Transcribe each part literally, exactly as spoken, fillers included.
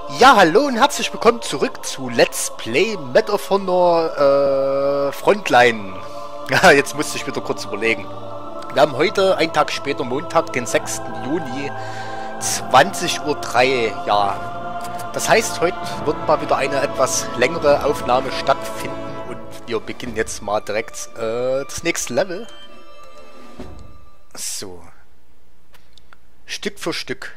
Ja, hallo und herzlich willkommen zurück zu Let's Play Medal of Honor äh, Frontline. Ja, jetzt musste ich wieder kurz überlegen. Wir haben heute, einen Tag später, Montag, den sechsten Juni, zwanzig Uhr drei. Ja, das heißt, heute wird mal wieder eine etwas längere Aufnahme stattfinden und wir beginnen jetzt mal direkt äh, das nächste Level. So. Stück für Stück.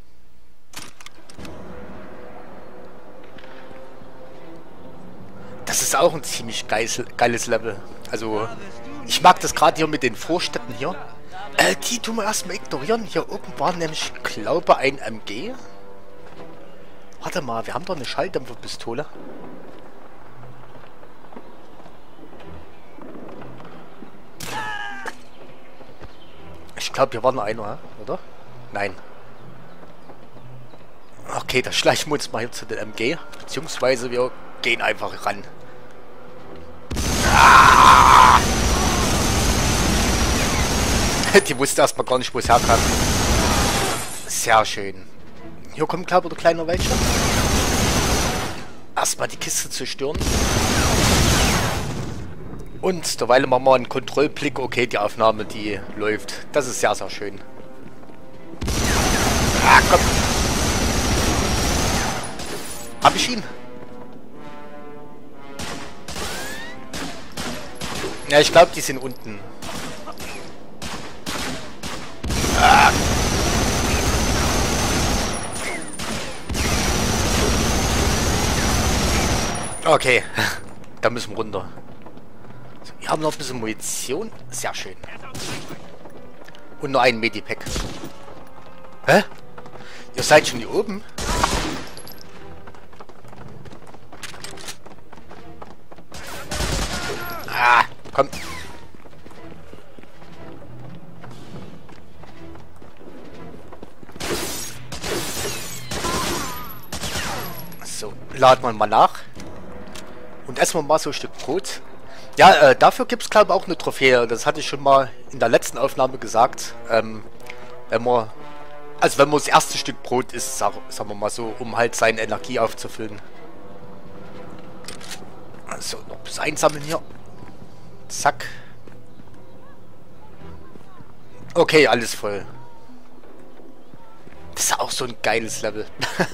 Das ist auch ein ziemlich geiles, geiles Level. Also, ich mag das gerade hier mit den Vorstädten hier. Äh, die tun wir erstmal ignorieren. Hier oben war nämlich, glaube ein M G. Warte mal, wir haben doch eine Schalldämpferpistole. Ich glaube, hier war nur einer, oder? Nein. Okay, da schleichen wir uns mal hier zu den M G. Beziehungsweise wir gehen einfach ran. Ah! Die wusste erstmal gar nicht, wo es herkam. Sehr schön. Hier kommt, glaube ich, der kleine welche. Erstmal die Kiste zerstören. Und derweil machen wir einen Kontrollblick. Okay, die Aufnahme, die läuft. Das ist sehr, sehr schön. Ah, komm. Hab ich ihn? Ja, ich glaube, die sind unten. Ah. Okay, da müssen wir runter. So, wir haben noch ein bisschen Munition. Sehr schön. Und nur ein Medipack. Hä? Ihr seid schon hier oben? Ah, komm. So, laden wir mal nach. Und essen wir mal so ein Stück Brot. Ja, äh, dafür gibt es, glaube ich, auch eine Trophäe. Das hatte ich schon mal in der letzten Aufnahme gesagt. Ähm, wenn man... Also wenn man das erste Stück Brot isst, sag, sagen wir mal so, um halt seine Energie aufzufüllen. Also, noch bis einsammeln hier. Zack. Okay, alles voll. Das ist auch so ein geiles Level.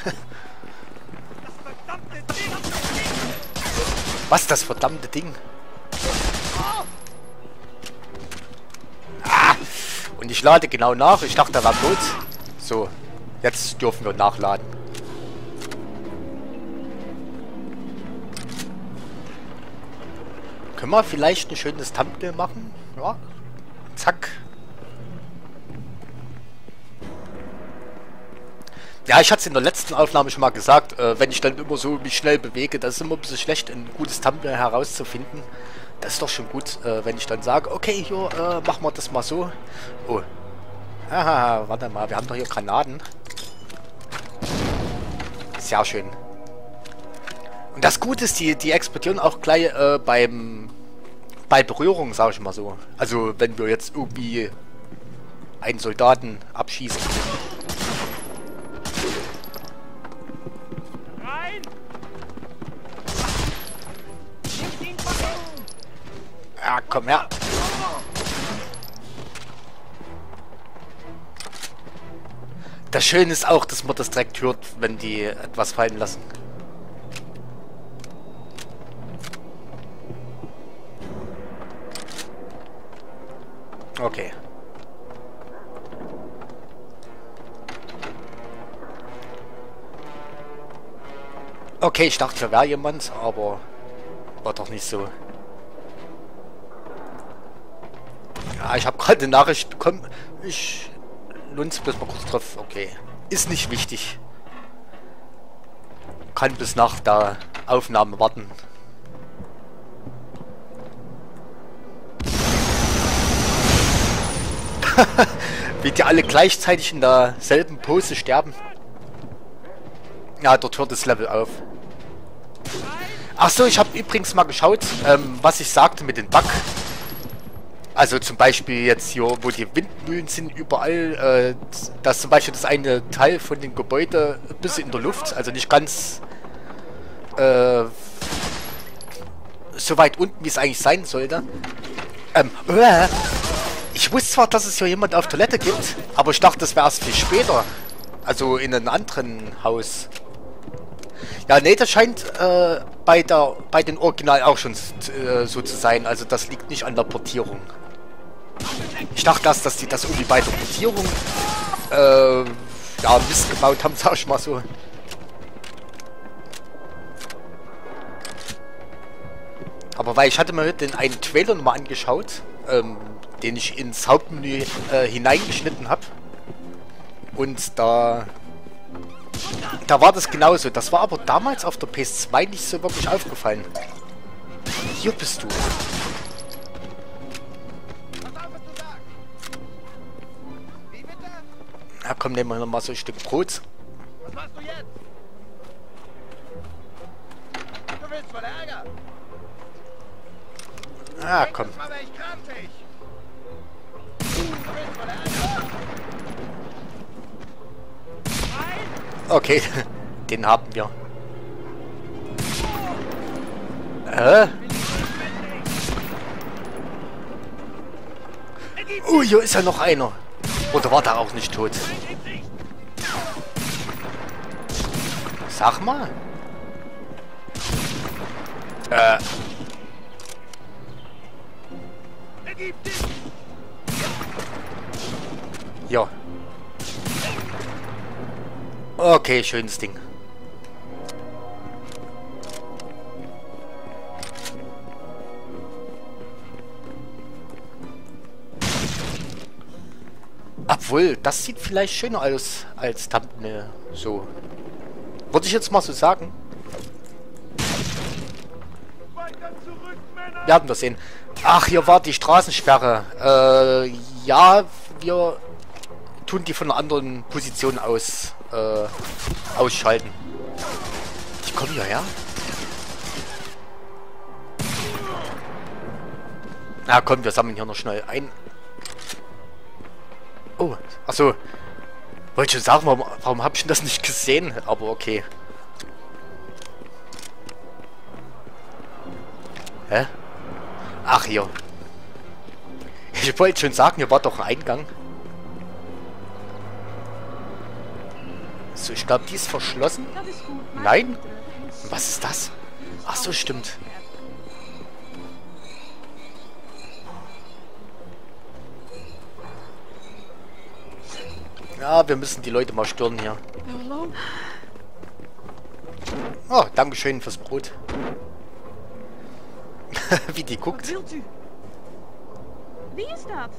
Was, das verdammte Ding? Ah, und ich lade genau nach. Ich dachte, da war tot. So, jetzt dürfen wir nachladen. Können wir vielleicht ein schönes Thumbnail machen? Ja. Zack. Ja, ich hatte es in der letzten Aufnahme schon mal gesagt, äh, wenn ich dann immer so mich schnell bewege, das ist immer ein bisschen schlecht, ein gutes Thumbnail herauszufinden. Das ist doch schon gut, äh, wenn ich dann sage, okay, hier, äh, machen wir das mal so. Oh. Haha, warte mal, wir haben doch hier Granaten. Sehr schön. Und das Gute ist, die, die explodieren auch gleich äh, beim bei Berührung, sage ich mal so. Also wenn wir jetzt irgendwie einen Soldaten abschießen. Nein! Ja, komm her. Das Schöne ist auch, dass man das direkt hört, wenn die etwas fallen lassen. Okay. Okay, ich dachte, hier wäre jemand, aber war doch nicht so. Ja, ich habe gerade eine Nachricht bekommen. Ich lunze bis mal kurz drauf. Okay. Ist nicht wichtig. Kann bis nach der Aufnahme warten. Wie die alle gleichzeitig in derselben Pose sterben. Ja, dort hört das Level auf. Ach so, ich habe übrigens mal geschaut, ähm, was ich sagte mit den Bug. Also zum Beispiel jetzt hier, wo die Windmühlen sind, überall, äh, dass zum Beispiel das eine Teil von dem Gebäude ein bisschen in der Luft, also nicht ganz äh, so weit unten, wie es eigentlich sein sollte. Ähm, äh, ich wusste zwar, dass es hier jemand auf Toilette gibt, aber ich dachte, das wäre erst viel später. Also in einem anderen Haus. Ja, nee, das scheint äh, bei, der, bei den Original auch schon äh, so zu sein. Also das liegt nicht an der Portierung. Ich dachte erst, dass die das irgendwie bei der Portierung äh, ja, Mist gebaut haben, sag ich mal so. Aber weil ich hatte mir den einen Trailer nochmal angeschaut, ähm, den ich ins Hauptmenü äh, hineingeschnitten habe. Und da... Da war das genauso. Das war aber damals auf der P S zwei nicht so wirklich aufgefallen. Hier bist du. Na komm, nehmen wir noch mal so ein Stück Brot. Was machst du jetzt? Du willst wohl Ärger? Ah, komm. Mal wäre ich krantig. Du willst wohl Ärger? Okay, den haben wir. Hä? Oh, hier ist ja noch einer. Oder war der auch nicht tot? Sag mal. Äh. Ja. Okay, schönes Ding. Obwohl, das sieht vielleicht schöner aus als Thumbnail. So. Würde ich jetzt mal so sagen. Wir haben das sehen. Ach, hier war die Straßensperre. Äh, ja, wir tun die von einer anderen Position aus äh, ausschalten. Die kommen hierher. Na komm, wir sammeln hier noch schnell ein. Oh, achso. Wollte schon sagen, warum, warum habe ich denn das nicht gesehen? Aber okay. Hä? Ach, hier. Ich wollte schon sagen, hier war doch ein Eingang. So, ich glaube, die ist verschlossen. Nein? Was ist das? Ach so, stimmt. Ja, wir müssen die Leute mal stören hier. Oh, Dankeschön fürs Brot. Wie die guckt. Wie ist das?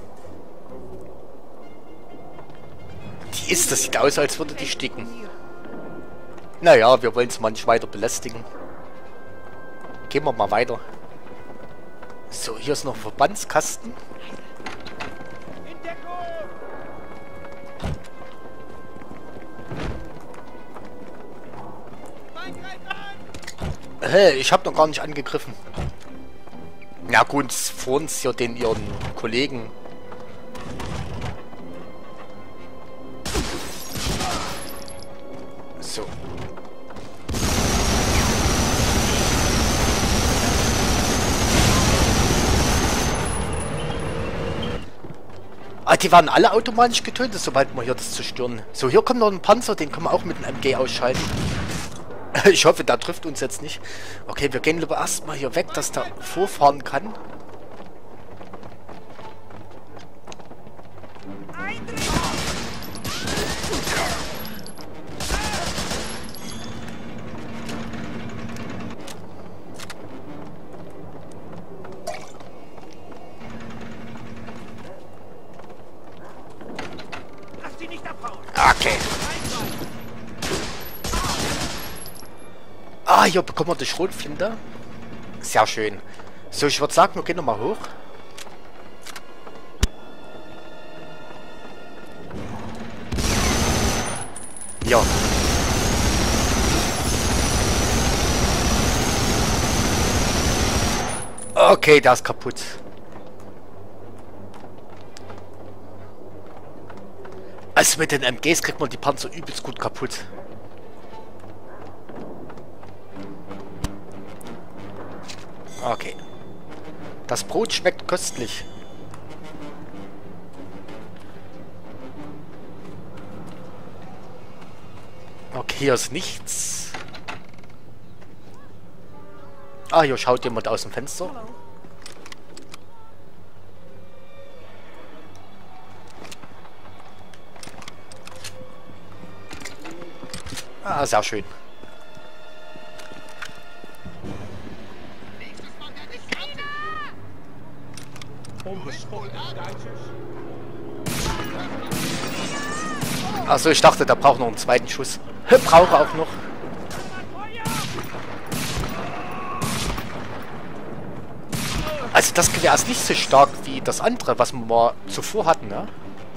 Die ist, das sieht aus, als würde die sticken. Naja, wir wollen es mal nicht weiter belästigen. Gehen wir mal weiter. So, hier ist noch ein Verbandskasten. Hä, ich habe noch gar nicht angegriffen. Ja gut, vor uns hier den ihren Kollegen. So. Ah, die waren alle automatisch getötet, sobald wir hier das zerstören. So, hier kommt noch ein Panzer, den können wir auch mit einem M G ausschalten. Ich hoffe, der trifft uns jetzt nicht. Okay, wir gehen lieber erstmal hier weg, dass der vorfahren kann. Okay. Ah, hier bekommen wir die Schrotflinte. Sehr schön. So, ich würde sagen, wir gehen nochmal hoch. Ja. Okay, der ist kaputt. Also mit den M Gs kriegt man die Panzer übelst gut kaputt. Okay. Das Brot schmeckt köstlich. Okay, hier ist nichts. Ah, hier schaut jemand aus dem Fenster. Ah, sehr schön. Also ich dachte, der braucht noch einen zweiten Schuss. Brauche auch noch. Also das Gewehr ist nicht so stark wie das andere, was wir mal zuvor hatten, ne?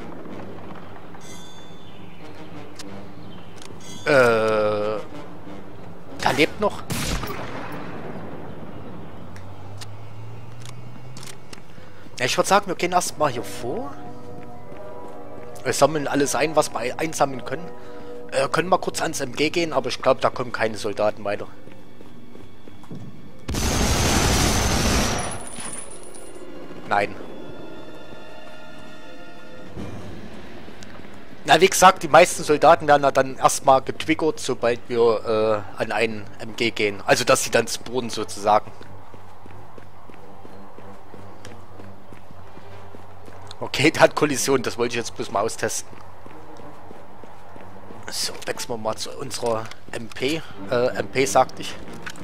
Äh... Der lebt noch. Ja, ich würde sagen, wir gehen erstmal hier vor. Wir sammeln alles ein, was wir einsammeln können. Äh, können wir kurz ans M G gehen, aber ich glaube, da kommen keine Soldaten weiter. Nein. Na, wie gesagt, die meisten Soldaten werden ja dann erstmal getriggert, sobald wir äh, an einen M G gehen. Also, dass sie dann spawnen sozusagen. Okay, der hat Kollision, das wollte ich jetzt bloß mal austesten. So, wechseln wir mal zu unserer M P. Äh, M P sagte ich.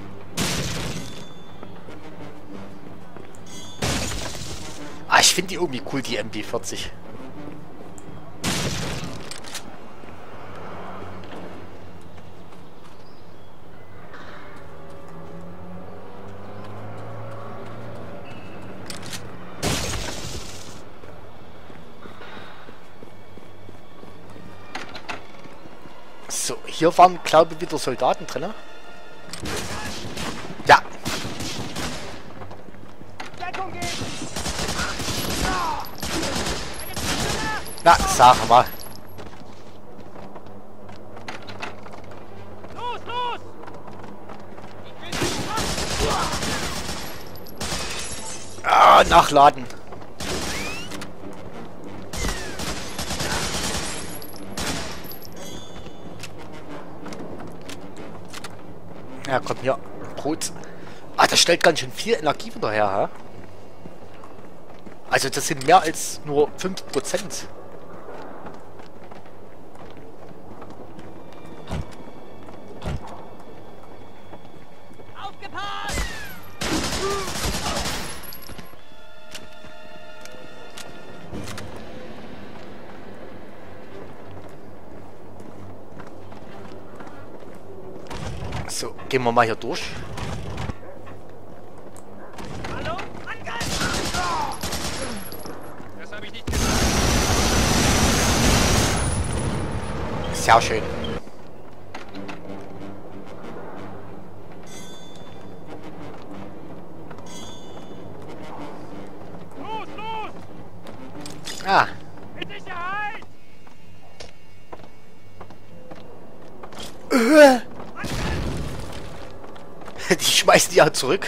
Ah, ich finde die irgendwie cool, die M P vierzig. So, hier waren, glaube ich, wieder Soldaten drin. Ja. Na, sag mal. Los, los! Ah, nachladen. Ja, komm hier. Brot. Ah, das stellt ganz schön viel Energie wieder her, ha? Also das sind mehr als nur fünf Prozent. Aufgepasst! So, gehen wir mal hier durch. Hallo? Angriff! Das habe ich nicht gesagt. Sehr schön. Los, los! Ah, In Sicherheit! die schmeißen die ja zurück.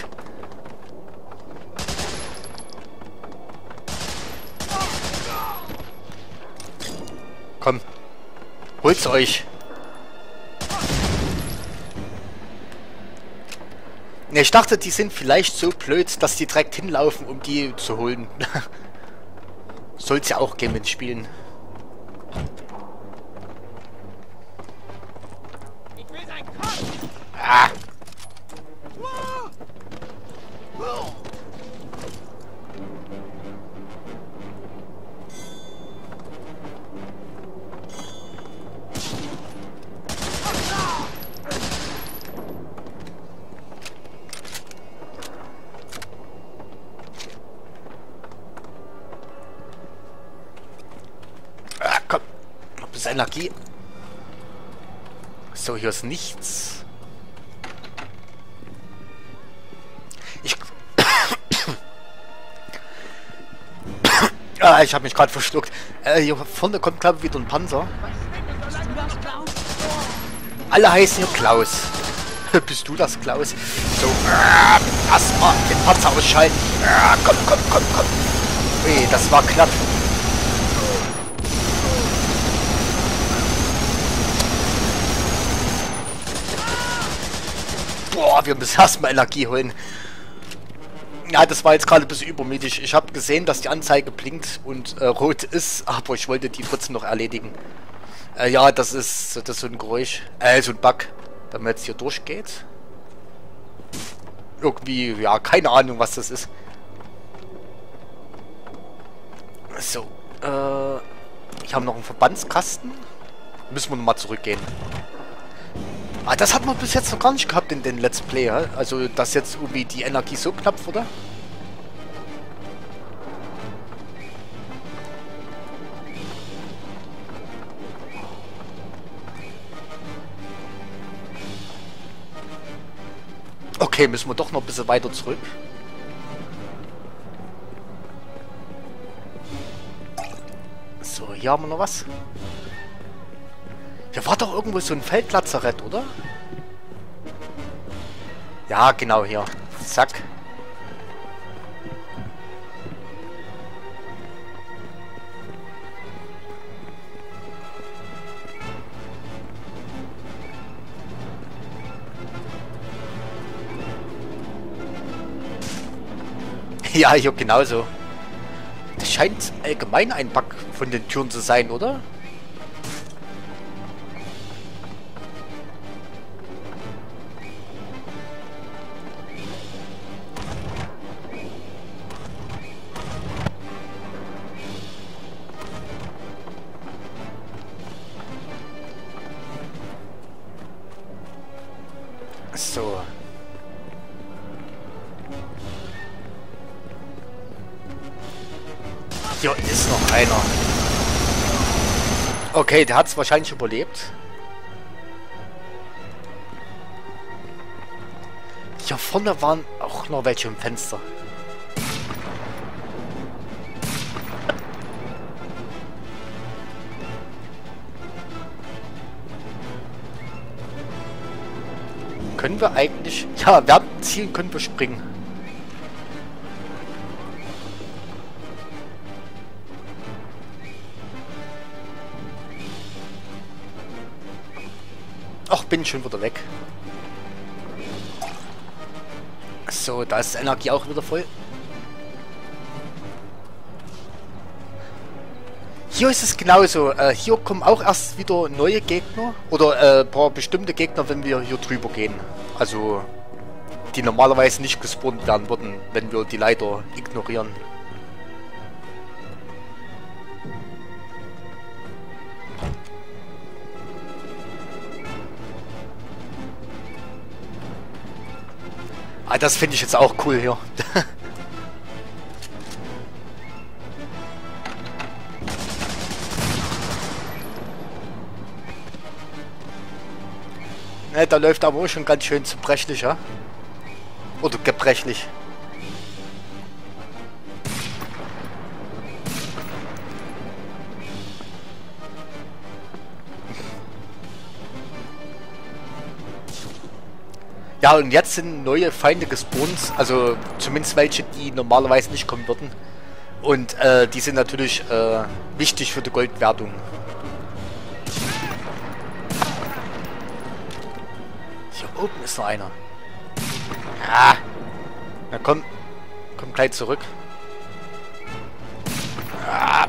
Komm, holt's euch. Ne, ich dachte, die sind vielleicht so blöd, dass die direkt hinlaufen, um die zu holen. Soll's ja auch gehen mit Spielen. Ich will sein Kopf! Ah, ah komm. Noch ein bisschen Energie. So, hier ist nichts. Ich... ah, Ah, ich habe mich gerade verschluckt. Äh, hier vorne kommt, glaube ich, wieder ein Panzer. Alle heißen hier Klaus. Bist du das, Klaus? So, äh, erstmal den Panzer ausschalten. Äh, komm, komm, komm, komm. Ui, das war knapp. Boah, wir müssen erstmal Energie holen. Ja, das war jetzt gerade ein bisschen übermütig. Ich habe gesehen, dass die Anzeige blinkt und äh, rot ist, aber ich wollte die trotzdem noch erledigen. Äh, ja, das ist, das ist so ein Geräusch, äh, so ein Bug, wenn man jetzt hier durchgeht. Irgendwie, ja, keine Ahnung, was das ist. So, äh, ich habe noch einen Verbandskasten. Müssen wir nochmal zurückgehen. Ah, das hat man bis jetzt noch gar nicht gehabt in den Let's Play, ja? Also, dass jetzt irgendwie die Energie so knapp wurde. Okay, müssen wir doch noch ein bisschen weiter zurück. So, hier haben wir noch was. Hier war doch irgendwo so ein Feldlazarett, oder? Ja, genau hier. Zack. Ja, hier genauso. Das scheint allgemein ein Bug von den Türen zu sein, oder? So. Hier ist noch einer. Okay, der hat es wahrscheinlich überlebt. Hier vorne waren auch noch welche im Fenster. Können wir eigentlich... Ja, während zielen können wir springen. Ach, bin schon wieder weg. So, da ist die Energie auch wieder voll. Hier ist es genauso. Äh, hier kommen auch erst wieder neue Gegner. Oder äh, ein paar bestimmte Gegner, wenn wir hier drüber gehen. Also, die normalerweise nicht gespawnt werden würden, wenn wir die Leiter ignorieren. Ah, das finde ich jetzt auch cool hier. Ne, da läuft aber auch schon ganz schön zerbrechlich, ja? Oder gebrechlich. Ja, und jetzt sind neue Feinde gespawnt, also zumindest welche, die normalerweise nicht kommen würden. Und äh, die sind natürlich äh, wichtig für die Goldwertung. Hier oben ist noch einer. Ah. Na komm, komm gleich zurück. Ah.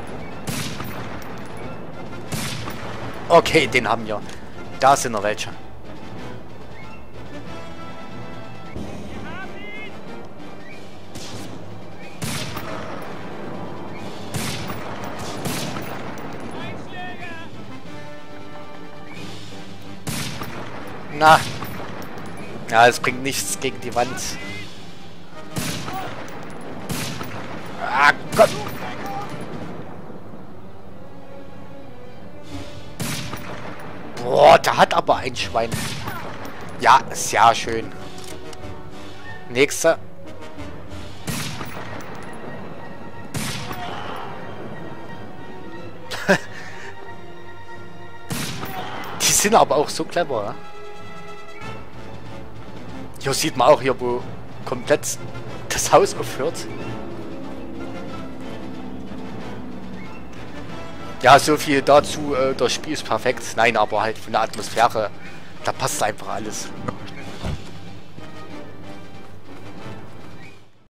Okay, den haben wir. Da sind noch welche. Na. Ja, es bringt nichts gegen die Wand. Ah, Gott. Boah, da hat aber ein Schwein. Ja, sehr schön. Nächster. sind aber auch so clever, ne? Hier sieht man auch hier, wo komplett das Haus aufhört. Ja, so viel dazu, äh, das Spiel ist perfekt. Nein, aber halt von der Atmosphäre, da passt einfach alles.